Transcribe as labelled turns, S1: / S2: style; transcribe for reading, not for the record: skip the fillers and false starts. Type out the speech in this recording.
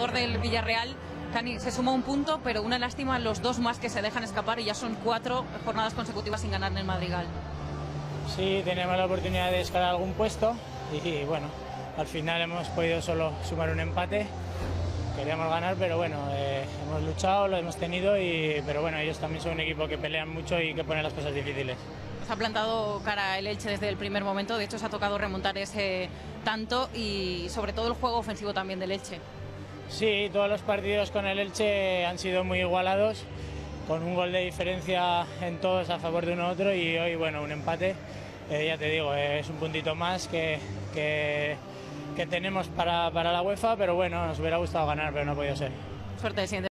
S1: jugador del Villarreal. Cani, se suma un punto, pero una lástima los dos más que se dejan escapar y ya son 4 jornadas consecutivas sin ganar en el Madrigal.
S2: Sí, tenemos la oportunidad de escalar algún puesto y bueno, al final hemos podido solo sumar un empate. Queríamos ganar, pero bueno, hemos luchado, lo hemos tenido, pero bueno, ellos también son un equipo que pelean mucho y que ponen las cosas difíciles.
S1: Se ha plantado cara el Elche desde el primer momento, de hecho se ha tocado remontar ese tanto y sobre todo el juego ofensivo también del Elche.
S2: Sí, todos los partidos con el Elche han sido muy igualados, con un gol de diferencia en todos a favor de uno u otro y hoy, bueno, un empate, ya te digo, es un puntito más que tenemos para la UEFA, pero bueno, nos hubiera gustado ganar, pero no ha podido ser.
S1: Suerte el siguiente.